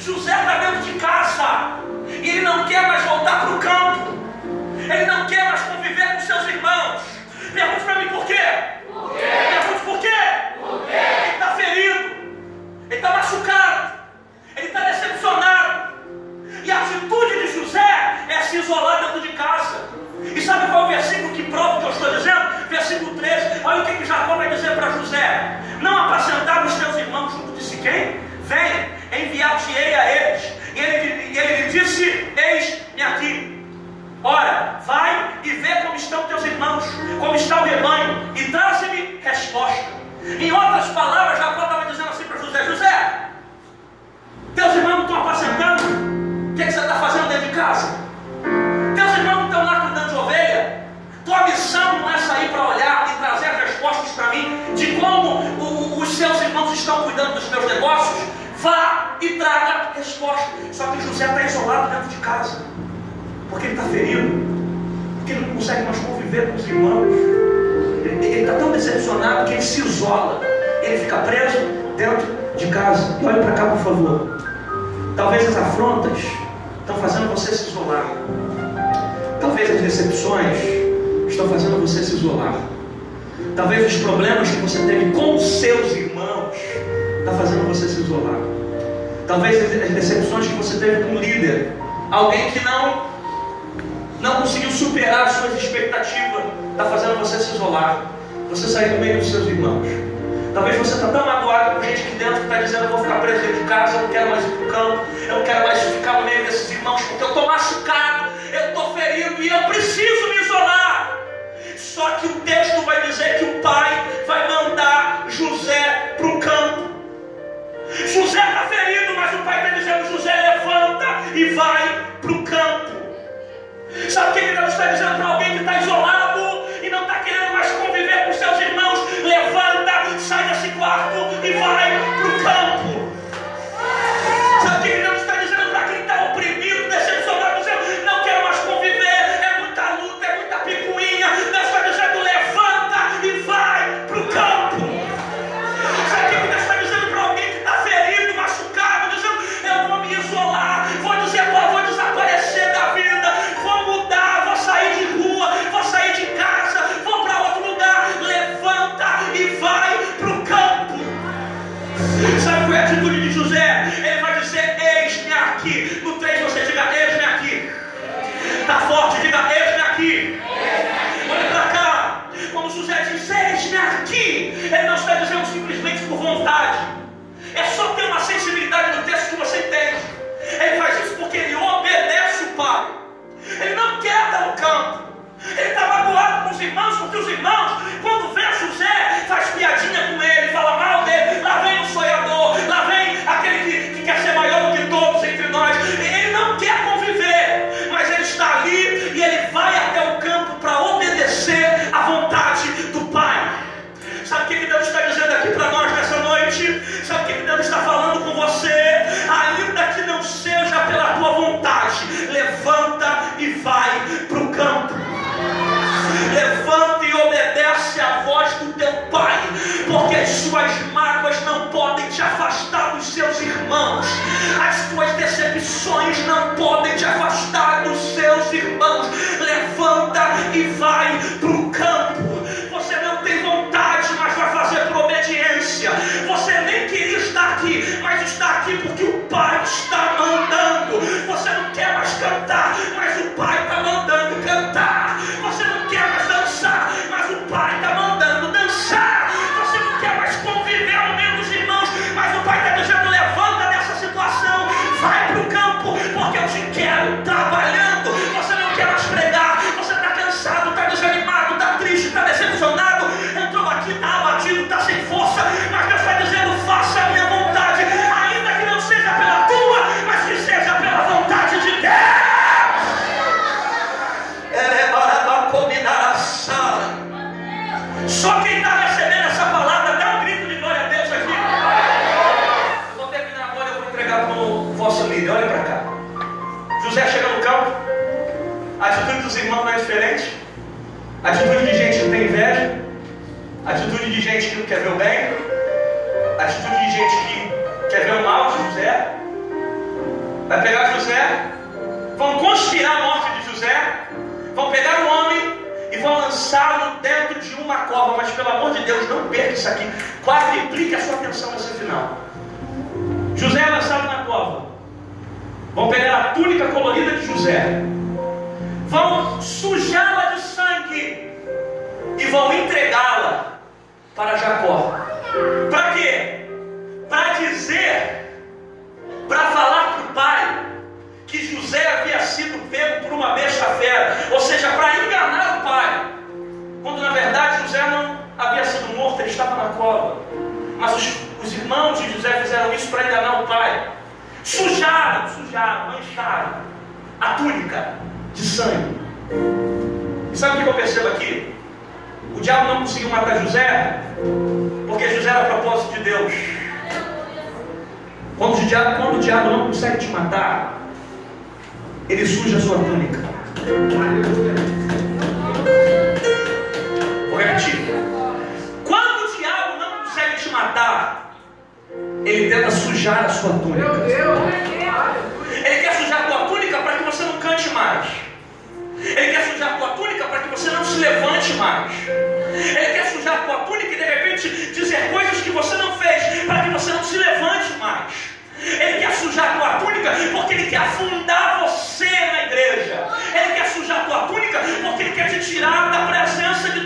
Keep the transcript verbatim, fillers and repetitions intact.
José está dentro de casa e ele não quer mais voltar para o campo. Ele não quer mais conviver com seus irmãos. Pergunte para mim por quê? Por quê? Pergunte por quê? Por quê? Ele está ferido, ele está machucado, ele está decepcionado. E a atitude de José é se isolar dentro de casa. E sabe qual é o versículo que prova o que eu estou dizendo? Versículo treze. Olha o que, que Jacó vai dizer para José: não apacentaram os teus irmãos junto de Siquém? Vem, enviar-te-ei a eles. E ele, e ele lhe disse: eis-me aqui. Ora, vai e vê como estão teus irmãos, como está o rebanho, e traze-me resposta. Em outras palavras, Jacó estava dizendo assim para José: José, teus irmãos não estão apacentando? O que, é que você está fazendo dentro de casa? Teus irmãos não estão lá cuidando de ovelha? Tua missão não é sair para olhar e trazer as respostas para mim de como o, os seus irmãos estão cuidando dos meus negócios? Vá e traga resposta. Só que José está isolado dentro de casa, porque ele está ferido, porque ele não consegue mais conviver com os irmãos. Ele está tão decepcionado que ele se isola, ele fica preso dentro de casa. E olhe para cá, por favor. Talvez as afrontas estão fazendo você se isolar. Talvez as decepções estão fazendo você se isolar. Talvez os problemas que você teve com seus irmãos estão fazendo você se isolar. Talvez as decepções que você teve com o líder, alguém que não não conseguiu superar as suas expectativas, está fazendo você se isolar, você sair do meio dos seus irmãos. Talvez você está tão magoado com gente aqui dentro que está dizendo: eu vou ficar preso dentro de casa, eu não quero mais ir para o campo, eu não quero mais ficar no meio desses irmãos, porque eu estou machucado, eu estou ferido e eu preciso me isolar. Só que o texto vai dizer que o pai vai mandar José para o campo. José está ferido, mas o pai está dizendo: José, levanta e vai para o campo. Sabe o que Deus está dizendo para alguém que está isolado e não está querendo mais conviver com seus irmãos? Levanta, sai desse quarto e vai para o campo. Sabe o que Deus está dizendo para quem está oprimido, decepcionado, dizendo: não quero mais conviver, é muita luta, é muita picuinha. Deus está dizendo: levanta e vai para o campo. Sabe o que Deus está dizendo para alguém que está ferido, machucado, dizendo: eu vou me isolar, vou dizer, vou desaparecer da vida, vou mudar, vou sair de rua, vou sair de casa, vou para outro lugar. Levanta e vai para o campo. Sabe qual é a atitude de José? Ele vai dizer: eis-me aqui. No três você diga: eis-me aqui. Está forte, diga: eis-me aqui. Olha para cá. Quando José diz: eis-me aqui, ele não está dizendo simplesmente por vontade. É só ter uma sensibilidade do texto que você entende. Ele faz isso porque ele obedece o pai. Ele não quer estar no campo. Ele está magoado com os irmãos, porque os irmãos, quando vê José, faz piadinha com ele, fala mal dele. Lá vem o sonhador, lá vem aquele que, que quer ser maior do que todos entre nós. Ele não quer conviver, mas ele está ali e ele vai até o campo para obedecer à vontade do pai. Sabe o que Deus está dizendo aqui para nós nessa noite? Sabe o que Deus está falando com você? Ainda que não seja pela tua vontade, levanta e vai para o campo. Levanta e obedece à voz do teu pai, porque as suas mágoas não podem te afastar dos seus irmãos, as tuas decepções não podem te afastar dos seus irmãos. Levanta e vai para o campo. Você não tem vontade, mas vai fazer por obediência. Você nem queria estar aqui, mas está aqui porque o pai está mandando. Você não quer mais cantar, mas o pai está mandando cantar. Você não quer mais dançar, mas o pai está mandando dançar. Você não quer mais conviver ao meio dos irmãos, mas o pai está dizendo: levanta dessa situação, vai para o campo, porque eu te quero trabalhando. Você não quer mais pregar, você está cansado, está desanimado, está triste, está decepcionado, entrou aqui, está abatido, está sem força, mas Deus está dizendo: faça a minha vontade, ainda que não seja pela tua, mas que seja pela vontade de Deus. Só quem está recebendo essa palavra, dá um grito de glória a Deus aqui. Eu vou terminar agora, eu vou entregar para o vosso líder. Olha para cá. José chega no campo, a atitude dos irmãos não é diferente. A atitude de gente que tem inveja, a atitude de gente que não quer ver o bem, a atitude de gente que quer ver o mal de José. vão conspirar a morte de José, vão pegar o homem e vão lançá-lo dentro de uma cova. Mas pelo amor de Deus, não perca isso aqui. Quadriplique a sua atenção nesse final. José é lançado na cova. Vão pegar a túnica colorida de José, vão sujá-la de sangue e vão entregá-la para Jacó. Para quê? Para dizer, para falar para o pai que José havia sido pego por uma besta fera, ou seja, para enganar o pai, quando na verdade José não havia sido morto, ele estava na cova. Mas os, os irmãos de José fizeram isso para enganar o pai. Sujaram, sujaram, mancharam a túnica de sangue. E sabe o que eu percebo aqui? O diabo não conseguiu matar José porque José era propósito de Deus. Quando o diabo, quando o diabo não consegue te matar, ele suja a sua túnica. Vou repetir. Quando o diabo não consegue te matar, ele tenta sujar a sua túnica. Ele quer sujar a tua túnica para que você não cante mais. Ele quer sujar a tua túnica para que você não se levante mais. Ele quer sujar a tua túnica e de repente dizer coisas que você não fez, para que você não se levante mais. Ele quer sujar a tua túnica porque ele quer afundar você na igreja. Ele quer sujar a tua túnica porque ele quer te tirar da presença de